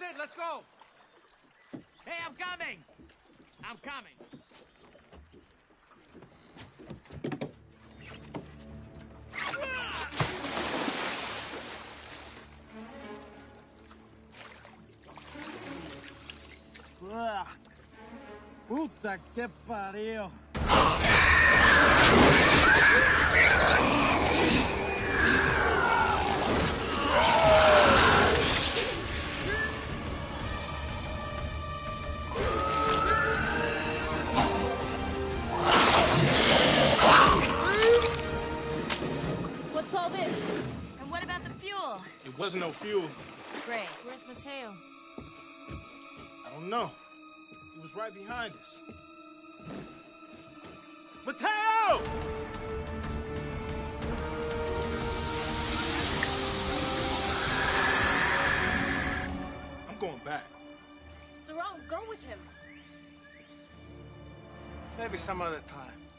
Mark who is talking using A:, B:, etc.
A: it, let's go! Hey, I'm coming! I'm coming!
B: Puta que parió.
C: What's all this? And what about the fuel?
D: It wasn't no fuel.
C: Great. Where's Mateo?
D: I don't know. He was right behind us. Mateo! I'm going back.
C: Sarong, go with him.
B: Maybe some other time.